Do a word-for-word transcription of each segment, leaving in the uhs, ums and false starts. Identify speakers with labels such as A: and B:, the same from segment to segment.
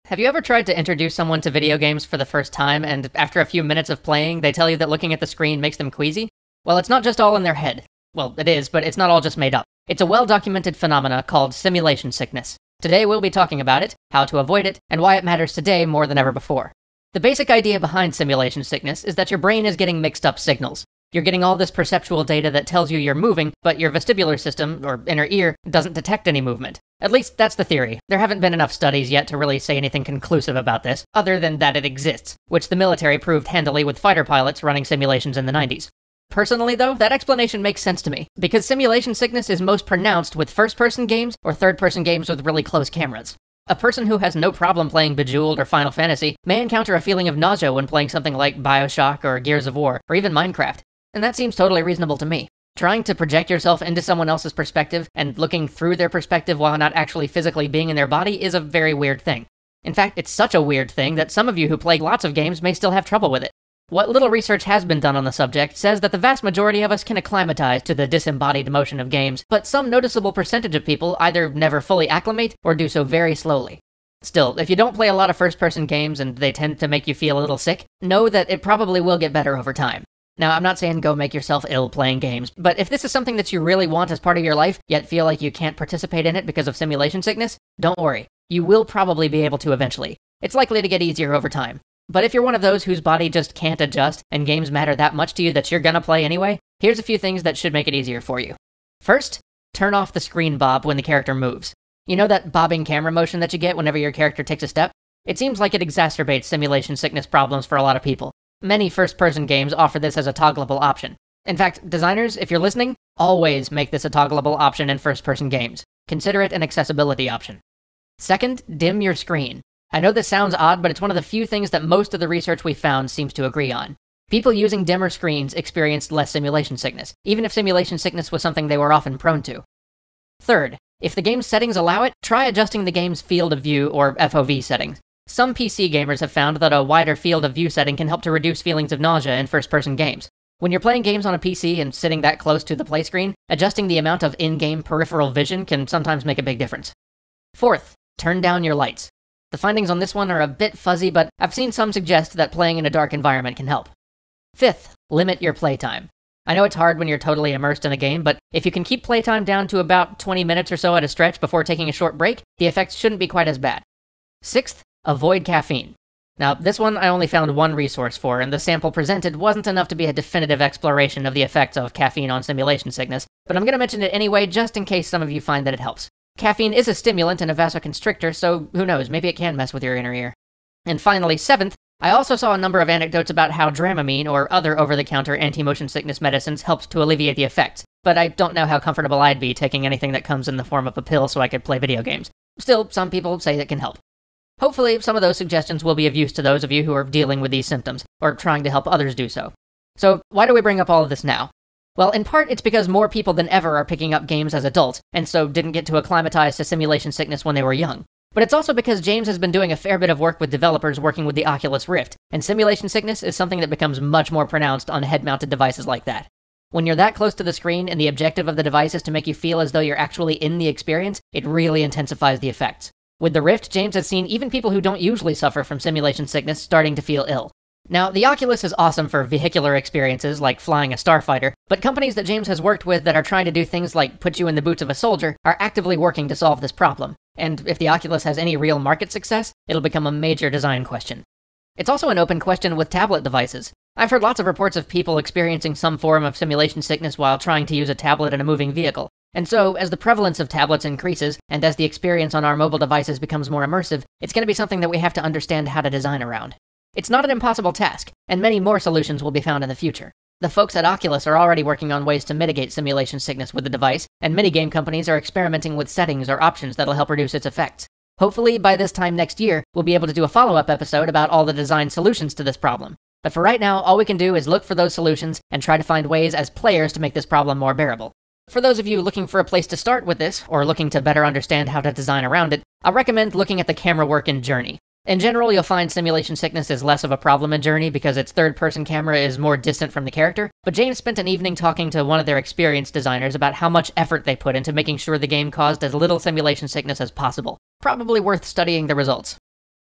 A: Have you ever tried to introduce someone to video games for the first time, and after a few minutes of playing, they tell you that looking at the screen makes them queasy? Well, it's not just all in their head. Well, it is, but it's not all just made up. It's a well-documented phenomena called simulation sickness. Today we'll be talking about it, how to avoid it, and why it matters today more than ever before. The basic idea behind simulation sickness is that your brain is getting mixed up signals. You're getting all this perceptual data that tells you you're moving, but your vestibular system, or inner ear, doesn't detect any movement. At least that's the theory. There haven't been enough studies yet to really say anything conclusive about this, other than that it exists, which the military proved handily with fighter pilots running simulations in the nineties. Personally, though, that explanation makes sense to me, because simulation sickness is most pronounced with first-person games or third-person games with really close cameras. A person who has no problem playing Bejeweled or Final Fantasy may encounter a feeling of nausea when playing something like BioShock or Gears of War, or even Minecraft. And that seems totally reasonable to me. Trying to project yourself into someone else's perspective and looking through their perspective while not actually physically being in their body is a very weird thing. In fact, it's such a weird thing that some of you who play lots of games may still have trouble with it. What little research has been done on the subject says that the vast majority of us can acclimatize to the disembodied motion of games, but some noticeable percentage of people either never fully acclimate or do so very slowly. Still, if you don't play a lot of first-person games and they tend to make you feel a little sick, know that it probably will get better over time. Now, I'm not saying go make yourself ill playing games, but if this is something that you really want as part of your life, yet feel like you can't participate in it because of simulation sickness, don't worry. You will probably be able to eventually. It's likely to get easier over time. But if you're one of those whose body just can't adjust, and games matter that much to you that you're gonna play anyway, here's a few things that should make it easier for you. First, turn off the screen bob when the character moves. You know that bobbing camera motion that you get whenever your character takes a step? It seems like it exacerbates simulation sickness problems for a lot of people. Many first-person games offer this as a toggleable option. In fact, designers, if you're listening, always make this a toggleable option in first-person games. Consider it an accessibility option. Second, dim your screen. I know this sounds odd, but it's one of the few things that most of the research we found seems to agree on. People using dimmer screens experienced less simulation sickness, even if simulation sickness was something they were often prone to. Third, if the game's settings allow it, try adjusting the game's field of view or F O V settings. Some P C gamers have found that a wider field of view setting can help to reduce feelings of nausea in first-person games. When you're playing games on a P C and sitting that close to the play screen, adjusting the amount of in-game peripheral vision can sometimes make a big difference. Fourth, turn down your lights. The findings on this one are a bit fuzzy, but I've seen some suggest that playing in a dark environment can help. Fifth, limit your playtime. I know it's hard when you're totally immersed in a game, but if you can keep playtime down to about twenty minutes or so at a stretch before taking a short break, the effects shouldn't be quite as bad. Sixth, avoid caffeine. Now, this one I only found one resource for, and the sample presented wasn't enough to be a definitive exploration of the effects of caffeine on simulation sickness, but I'm going to mention it anyway just in case some of you find that it helps. Caffeine is a stimulant and a vasoconstrictor, so who knows, maybe it can mess with your inner ear. And finally, seventh, I also saw a number of anecdotes about how Dramamine or other over-the-counter anti-motion sickness medicines helps to alleviate the effects, but I don't know how comfortable I'd be taking anything that comes in the form of a pill so I could play video games. Still, some people say it can help. Hopefully, some of those suggestions will be of use to those of you who are dealing with these symptoms, or trying to help others do so. So, why do we bring up all of this now? Well, in part, it's because more people than ever are picking up games as adults, and so didn't get to acclimatize to simulation sickness when they were young. But it's also because James has been doing a fair bit of work with developers working with the Oculus Rift, and simulation sickness is something that becomes much more pronounced on head-mounted devices like that. When you're that close to the screen and the objective of the device is to make you feel as though you're actually in the experience, it really intensifies the effects. With the Rift, James has seen even people who don't usually suffer from simulation sickness starting to feel ill. Now, the Oculus is awesome for vehicular experiences like flying a starfighter, but companies that James has worked with that are trying to do things like put you in the boots of a soldier are actively working to solve this problem. And if the Oculus has any real market success, it'll become a major design question. It's also an open question with tablet devices. I've heard lots of reports of people experiencing some form of simulation sickness while trying to use a tablet in a moving vehicle. And so, as the prevalence of tablets increases, and as the experience on our mobile devices becomes more immersive, it's going to be something that we have to understand how to design around. It's not an impossible task, and many more solutions will be found in the future. The folks at Oculus are already working on ways to mitigate simulation sickness with the device, and many game companies are experimenting with settings or options that'll help reduce its effects. Hopefully, by this time next year, we'll be able to do a follow-up episode about all the design solutions to this problem. But for right now, all we can do is look for those solutions and try to find ways as players to make this problem more bearable. For those of you looking for a place to start with this, or looking to better understand how to design around it, I'll recommend looking at the camera work in Journey. In general, you'll find simulation sickness is less of a problem in Journey because its third-person camera is more distant from the character, but James spent an evening talking to one of their experienced designers about how much effort they put into making sure the game caused as little simulation sickness as possible. Probably worth studying the results.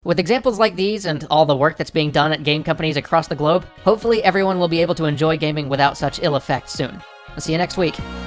A: With examples like these and all the work that's being done at game companies across the globe, hopefully everyone will be able to enjoy gaming without such ill effects soon. I'll see you next week.